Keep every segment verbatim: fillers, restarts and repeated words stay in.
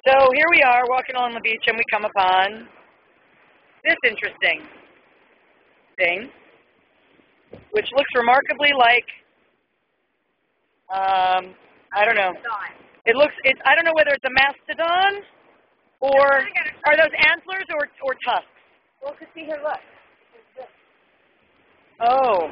So here we are walking along the beach and we come upon this interesting thing, which looks remarkably like, um, I don't know. It looks, it, I don't know whether it's a mastodon or are those antlers or, or tusks? Well, because see here, look. Oh.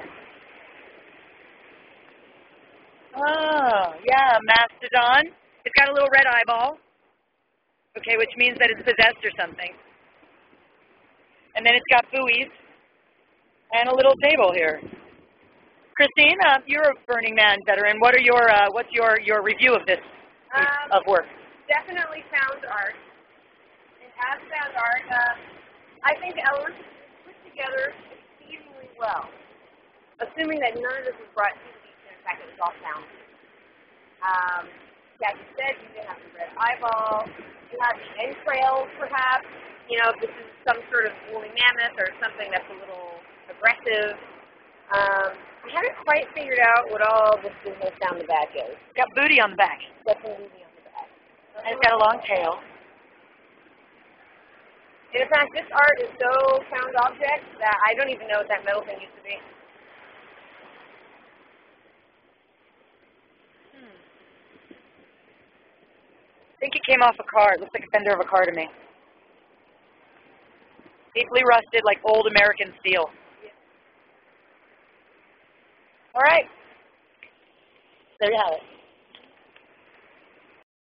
Oh, yeah, mastodon. It's got a little red eyeball. Okay, which means that it's possessed or something. And then it's got buoys and a little table here. Christine, uh, you're a Burning Man veteran. What are your uh, what's your, your review of this piece um, of work? Definitely found art. It has found art. Uh, I think the elements are put together exceedingly well, assuming that none of this was brought to the beach. And in fact, it was all found. Um, yeah, you said you didn't have the red eyeball. You have the entrails, perhaps. You know, if this is some sort of woolly mammoth or something that's a little aggressive. Um, I haven't quite figured out what all this business down the back is. It's got booty on the back. Definitely booty on the back. And it's got a long tail. And in fact, this art is so found object that I don't even know what that metal thing used to be. Hmm. I think it came off a car. It looks like a fender of a car to me. Deeply rusted, like old American steel. Yeah. All right. There you have it.